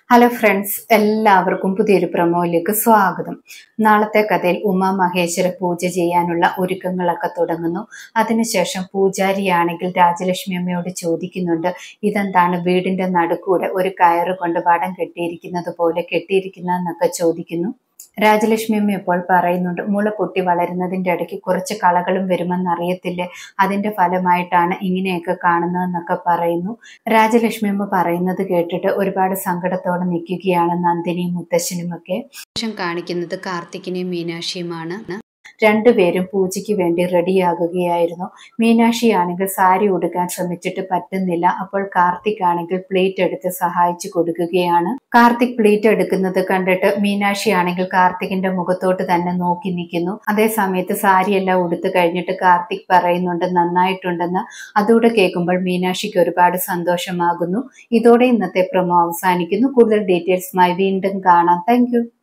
Hello friends, എല്ലാവർക്കും പുതിയൊരു പ്രൊമോയിലേക്ക് സ്വാഗതം. നാളത്തെ കഥയിൽ ഉമാ മഹേശ്വര പൂജ ചെയ്യാനുള്ള ഒരുക്കങ്ങളൊക്കെ തുടങ്ങുന്നു. അതിനുശേഷം പൂജാരിയാണെങ്കിൽ രാജലക്ഷ്മി അമ്മയോട് ചോദിക്കുന്നുണ്ട്, ഇതെന്താണ് വീടിന്റെ നടുക്കൂടെ ഒരു കയറ് കൊണ്ട് വടം കെട്ടിയിരിക്കുന്നത് പോലെ കെട്ടിയിരിക്കുന്നതെന്നൊക്കെ ചോദിക്കുന്നു. രാജലക്ഷ്മി അമ്മ ഇപ്പോൾ പറയുന്നുണ്ട്, മുള പൊട്ടി വളരുന്നതിൻ്റെ ഇടയ്ക്ക് കുറച്ച് കളകളും വരുമെന്നറിയത്തില്ലേ, അതിന്റെ ഫലമായിട്ടാണ് ഇങ്ങനെയൊക്കെ കാണുന്നതെന്നൊക്കെ പറയുന്നു. രാജലക്ഷ്മി അമ്മ പറയുന്നത് കേട്ടിട്ട് ഒരുപാട് സങ്കടത്തോടെ നിൽക്കുകയാണ് നന്ദിനിയും മുത്തശ്ശനുമൊക്കെ. ശേഷം കാണിക്കുന്നത് കാർത്തികിനെയും മീനാക്ഷിയുമാണ്. രണ്ടുപേരും പൂജയ്ക്ക് വേണ്ടി റെഡിയാകുകയായിരുന്നു. മീനാക്ഷി ആണെങ്കിൽ സാരി ഉടുക്കാൻ ശ്രമിച്ചിട്ട് പറ്റുന്നില്ല. അപ്പോൾ കാർത്തിക് ആണെങ്കിൽ പ്ലേറ്റ് എടുത്ത് സഹായിച്ചു കൊടുക്കുകയാണ്. കാർത്തിക് പ്ലേറ്റ് എടുക്കുന്നത് കണ്ടിട്ട് മീനാക്ഷി ആണെങ്കിൽ കാർത്തികിന്റെ മുഖത്തോട്ട് തന്നെ നോക്കി നിൽക്കുന്നു. അതേ സമയത്ത് സാരിയെല്ലാം ഉടുത്തു കഴിഞ്ഞിട്ട് കാർത്തിക് പറയുന്നുണ്ട് നന്നായിട്ടുണ്ടെന്ന്. അതോടെ കേൾക്കുമ്പോൾ മീനാക്ഷിക്ക് ഒരുപാട് സന്തോഷമാകുന്നു. ഇതോടെ ഇന്നത്തെ പ്രൊമോ അവസാനിക്കുന്നു. കൂടുതൽ ഡീറ്റെയിൽസുമായി വീണ്ടും കാണാം. താങ്ക്